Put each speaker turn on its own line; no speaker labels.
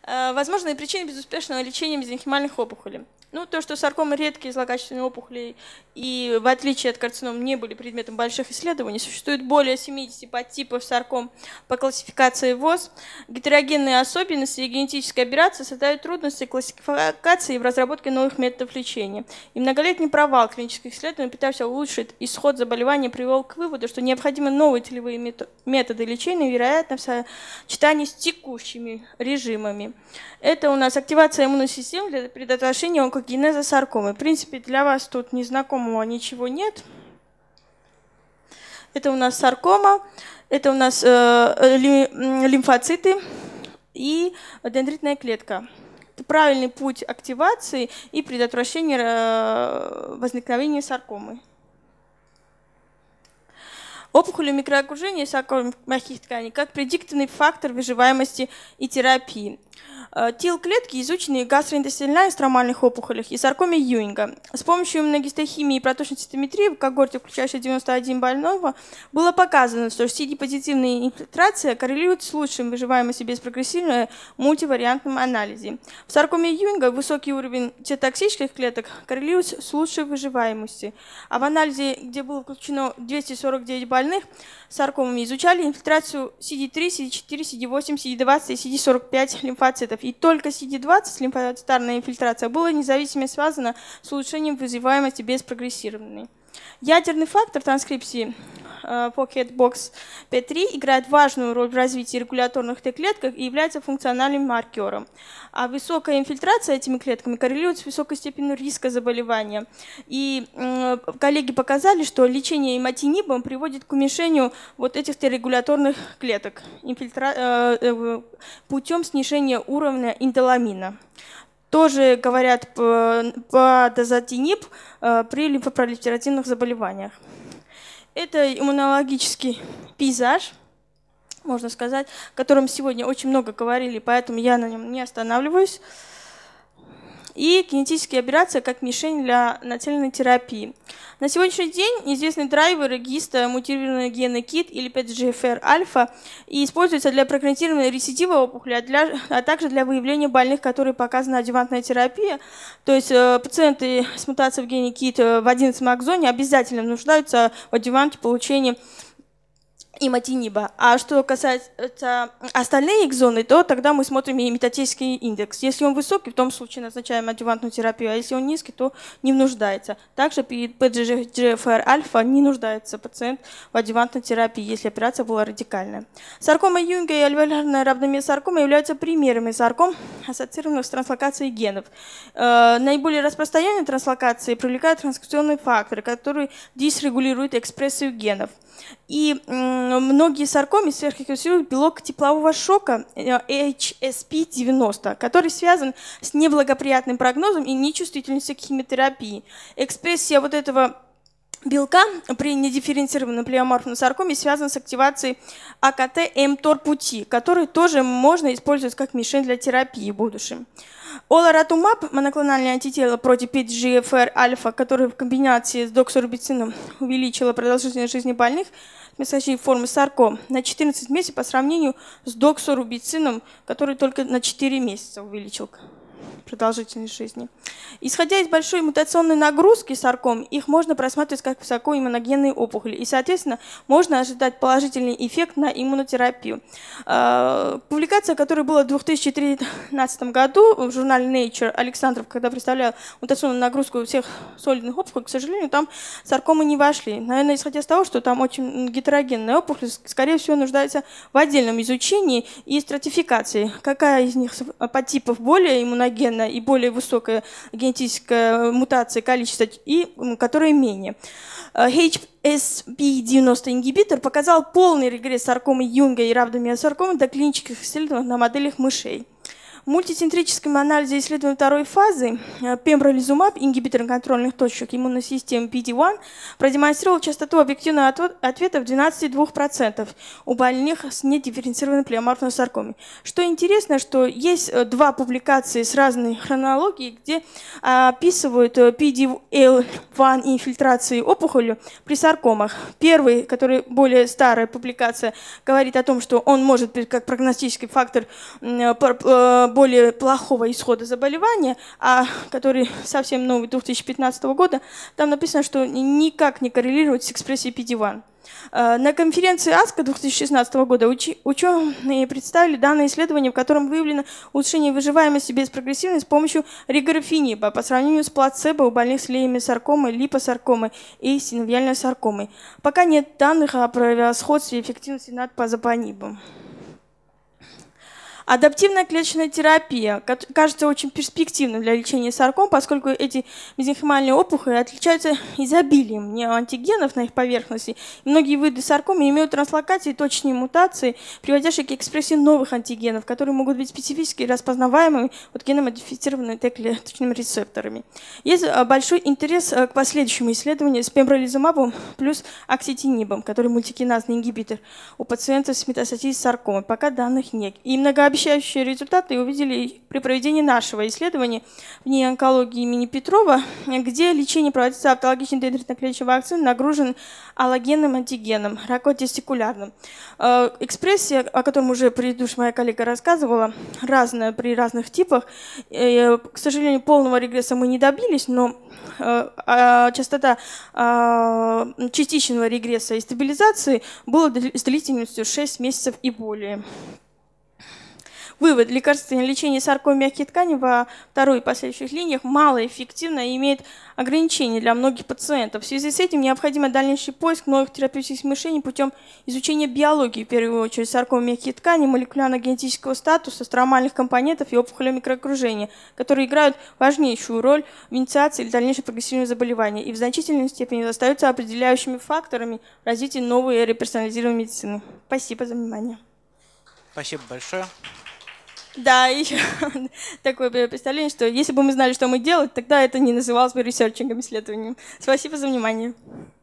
Возможные причины безуспешного лечения мезенхимальных опухолей. Ну, то, что саркомы редкие злокачественные опухоли и, в отличие от карцином, не были предметом больших исследований, существует более 70 подтипов сарком по классификации ВОЗ. Гетерогенные особенности и генетическая операция создают трудности классификации и в разработке новых методов лечения. И многолетний провал клинических исследований, пытавшийся улучшить исход заболевания, привел к выводу, что необходимы новые целевые методы лечения, вероятно, в сочетании с текущими режимами. Это у нас активация иммунной системы для предотвращения онкогенеза саркомы. В принципе, для вас тут незнакомого ничего нет. Это у нас саркома, это у нас лимфоциты и дендритная клетка. Это правильный путь активации и предотвращения возникновения саркомы. Опухоли микроокружения саркомных мягких тканей как предиктивный фактор выживаемости и терапии. ТИЛ-клетки изучены в гастроинтестинальных стромальных опухолях и саркоме Юинга. С помощью иммуногистохимии и проточной цитометрии в когорте, включающей 91 больного, было показано, что CD-позитивная инфильтрация коррелирует с лучшим выживаемостью без прогрессивного мультивариантном анализе. В саркоме Юинга высокий уровень цитотоксических клеток коррелирует с лучшей выживаемостью. А в анализе, где было включено 249 больных с саркомами, изучали инфильтрацию CD3, CD4, CD8, CD20 и CD45 лимфоцитов. И только CD20, лимфоцитарная инфильтрация, была независимо связана с улучшением вызываемости без прогрессирования. Ядерный фактор транскрипции Pocket-Box P3 играет важную роль в развитии регуляторных Т-клеток и является функциональным маркером. А высокая инфильтрация этими клетками коррелирует с высокой степенью риска заболевания. И коллеги показали, что лечение иматинибом приводит к уменьшению вот этих Т-регуляторных клеток путем снижения уровня индоламина. Тоже говорят по дозатиниб при лимфопролиферативных заболеваниях. Это иммунологический пейзаж, можно сказать, о котором сегодня очень много говорили, поэтому я на нем не останавливаюсь. И кинетические операции как мишень для нацеленной терапии. На сегодняшний день известны драйверы ГИСТа, мутированные гены KIT или PGFR-альфа, и используются для прогнозирования рецидива опухоли, а также для выявления больных, которые показана адъювантная терапия. То есть пациенты с мутацией в гене KIT в 11 аксоне обязательно нуждаются в адъюванте получения иматиниба. А что касается остальных экзоны, то тогда мы смотрим и метатический индекс. Если он высокий, в том случае назначаем адъювантную терапию, а если он низкий, то не нуждается. Также при PGFR-альфа не нуждается пациент в адъювантной терапии, если операция была радикальная. Саркома Юнга и альвеолярная рhabdomyosаркома являются примерами сарком, ассоциированных с транслокацией генов. Наиболее распространенные транслокации привлекают транскрипционные факторы, которые дисрегулируют экспрессию генов. И многие саркомы сверхэкспрессируют белок теплового шока HSP90, который связан с неблагоприятным прогнозом и нечувствительностью к химиотерапии. Экспрессия вот этого белка при недифференцированном плеоморфном саркоме связана с активацией АКТ-МТОР пути, который тоже можно использовать как мишень для терапии в будущем. Оларатумаб, моноклональное антитело против PGFR-альфа, который в комбинации с доксорубицином увеличило продолжительность жизни больных с формы сарком на 14 месяцев по сравнению с доксорубицином, который только на 4 месяца увеличил продолжительность жизни. Исходя из большой мутационной нагрузки сарком, их можно просматривать как высокоиммуногенные опухоли. И, соответственно, можно ожидать положительный эффект на иммунотерапию. Публикация, которая была в 2013 году в журнале Nature, Александров, когда представлял мутационную нагрузку всех солидных опухолей, к сожалению, там саркомы не вошли. Наверное, исходя из того, что там очень гетерогенная опухоль, скорее всего, нуждается в отдельном изучении и стратификации. Какая из них подтипов более иммуногенная и более высокая генетическая мутация, количество, и которые менее. HSP90 ингибитор показал полный регресс саркомы Юнга и рhabdomyosаркомы до клинических исследований на моделях мышей. В мультицентрическом анализе исследования второй фазы пембролизумаб, ингибитор контрольных точек иммунной системы PD-1, продемонстрировал частоту объективного ответа в 12,2% у больных с недифференцированной плеоморфной саркомой. Что интересно, что есть два публикации с разной хронологией, где описывают PD-L1 инфильтрации опухолью при саркомах. Первый, который более старая публикация, говорит о том, что он может быть как прогностический фактор более плохого исхода заболевания, который совсем новый 2015 года, там написано, что никак не коррелирует с экспрессией PD-1. На конференции АСКО 2016 года ученые представили данное исследование, в котором выявлено улучшение выживаемости без прогрессивной с помощью реграфениба по сравнению с плацебо у больных с леймосаркомой, липосаркомой и синовиальной саркомой. Пока нет данных о превосходстве эффективности над пазопанибом. Адаптивная клеточная терапия кажется очень перспективной для лечения сарком, поскольку эти мезенхимальные опухоли отличаются изобилием неоантигенов на их поверхности. И многие виды саркомы имеют транслокации и точные мутации, приводящие к экспрессии новых антигенов, которые могут быть специфически распознаваемыми геномодифицированными Т-клеточными рецепторами. Есть большой интерес к последующему исследованию с пембролизумабом плюс окситинибом, который мультикиназный ингибитор у пациентов с метастатизом саркомы. Пока данных нет. И многообещающие результаты увидели при проведении нашего исследования в НИИ онкологии имени Петрова, где лечение проводится автологичной дендритно-клеточной вакциной, нагружен аллогенным антигеном, ракотестикулярным. Экспрессия, о котором уже предыдущая моя коллега рассказывала, разная при разных типах. К сожалению, полного регресса мы не добились, но частота частичного регресса и стабилизации была с длительностью 6 месяцев и более. Вывод. Лекарственное лечение саркомы мягких тканей во второй и последующих линиях малоэффективно и имеет ограничения для многих пациентов. В связи с этим необходим дальнейший поиск новых терапевтических решений путем изучения биологии, в первую очередь саркомы мягких тканей, молекулярно-генетического статуса, стромальных компонентов и опухолей микроокружения, которые играют важнейшую роль в инициации или дальнейшем прогрессивного заболевания и в значительной степени остаются определяющими факторами в развитии новой эры персонализированной медицины. Спасибо за внимание.
Спасибо большое.
Да, еще такое представление, что если бы мы знали, что мы делать, тогда это не называлось бы ресерчингом, исследованием. Спасибо за внимание.